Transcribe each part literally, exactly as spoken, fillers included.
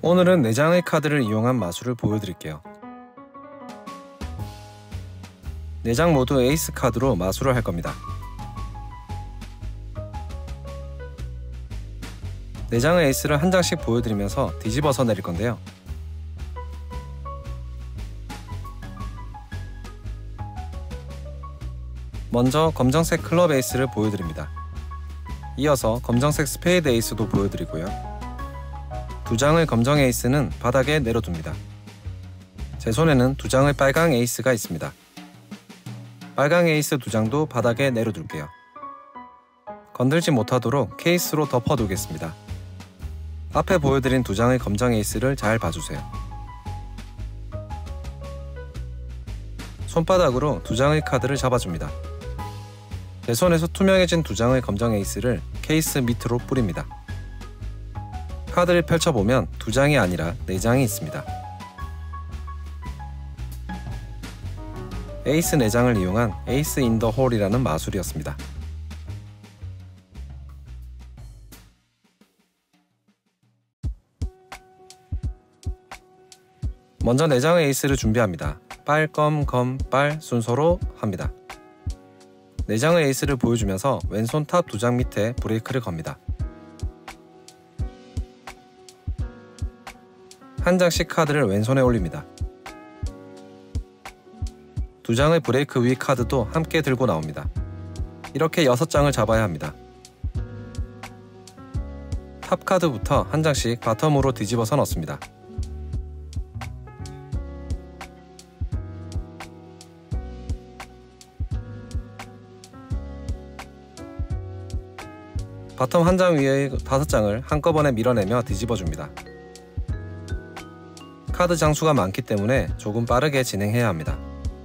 오늘은 네 장의 카드를 이용한 마술을 보여드릴게요. 네 장 모두 에이스 카드로 마술을 할 겁니다. 네 장의 에이스를 한 장씩 보여드리면서 뒤집어서 내릴 건데요. 먼저 검정색 클럽 에이스를 보여드립니다. 이어서 검정색 스페이드 에이스도 보여드리고요. 두 장의 검정 에이스는 바닥에 내려둡니다. 제 손에는 두 장의 빨강 에이스가 있습니다. 빨강 에이스 두 장도 바닥에 내려둘게요. 건들지 못하도록 케이스로 덮어두겠습니다. 앞에 보여드린 두 장의 검정 에이스를 잘 봐주세요. 손바닥으로 두 장의 카드를 잡아줍니다. 제 손에서 투명해진 두 장의 검정 에이스를 케이스 밑으로 뿌립니다. 카드를 펼쳐보면 두 장이 아니라 네 장이 있습니다. 에이스 네 장을 이용한 에이스 인 더 홀이라는 마술이었습니다. 먼저 네 장의 에이스를 준비합니다. 빨, 검, 검, 빨 순서로 합니다. 네 장의 에이스를 보여주면서 왼손 탑 두 장 밑에 브레이크를 겁니다. 한 장씩 카드를 왼손에 올립니다. 두 장의 브레이크 위 카드도 함께 들고 나옵니다. 이렇게 여섯 장을 잡아야 합니다. 탑 카드부터 한 장씩 바텀으로 뒤집어서 넣습니다. 바텀 한 장 위의 다섯 장을 한꺼번에 밀어내며 뒤집어줍니다. 카드 장수가 많기 때문에 조금 빠르게 진행해야 합니다.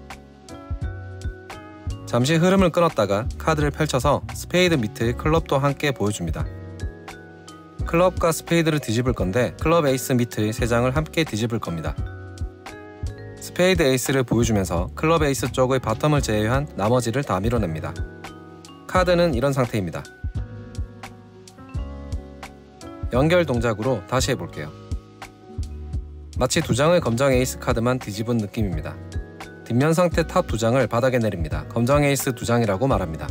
잠시 흐름을 끊었다가 카드를 펼쳐서 스페이드 밑의 클럽도 함께 보여줍니다. 클럽과 스페이드를 뒤집을 건데 클럽 에이스 밑의 세 장을 함께 뒤집을 겁니다. 스페이드 에이스를 보여주면서 클럽 에이스 쪽의 바텀을 제외한 나머지를 다 밀어냅니다. 카드는 이런 상태입니다. 연결 동작으로 다시 해볼게요. 마치 두 장의 검정 에이스 카드만 뒤집은 느낌입니다. 뒷면 상태 탑 두 장을 바닥에 내립니다. 검정 에이스 두 장이라고 말합니다.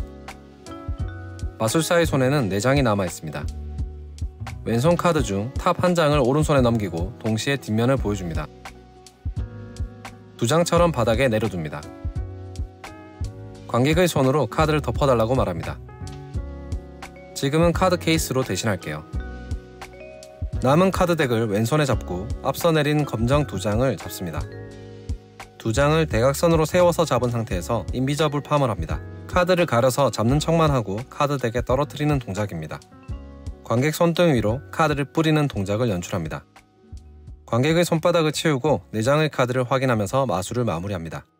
마술사의 손에는 네 장이 남아 있습니다. 왼손 카드 중 탑 한 장을 오른손에 넘기고 동시에 뒷면을 보여줍니다. 두 장처럼 바닥에 내려둡니다. 관객의 손으로 카드를 덮어달라고 말합니다. 지금은 카드 케이스로 대신할게요. 남은 카드 덱을 왼손에 잡고 앞서 내린 검정 두 장을 잡습니다. 두 장을 대각선으로 세워서 잡은 상태에서 인비저블 팜을 합니다. 카드를 가려서 잡는 척만 하고 카드 덱에 떨어뜨리는 동작입니다. 관객 손등 위로 카드를 뿌리는 동작을 연출합니다. 관객의 손바닥을 치우고 네 장의 카드를 확인하면서 마술을 마무리합니다.